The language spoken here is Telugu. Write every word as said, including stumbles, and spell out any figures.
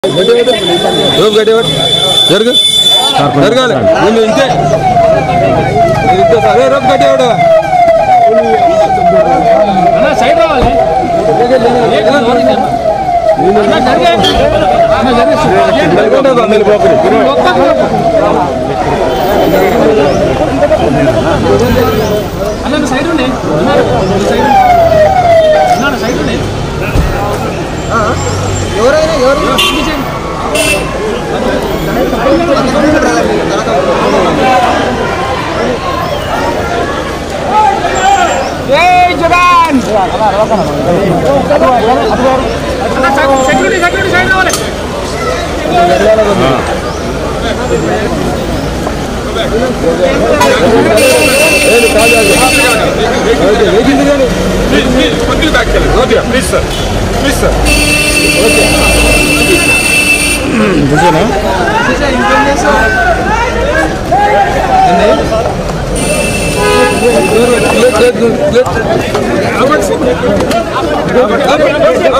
रोप गड्डेवर जरग जरगाले निन्नु इंते इंते सरे रोप गड्डेवर అన్న సైడ్ రావాలి అన్న జరగే అన్న జరగే జరగండి అందరి పోకరి అన్న సైడ్ ఉండే అన్న సైడ్ అన్న సైడ్ ఉండే ఆ ఎవరైనా ఎవరు जय जवान सेक्यूरिटी सेक्यूरिटी साइड वाले please sir please sir okay